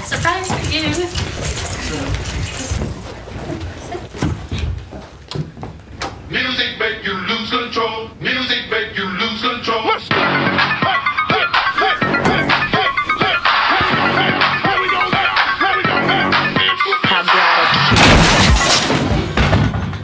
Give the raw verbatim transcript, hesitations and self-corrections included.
Surprise for you. Music make you lose control.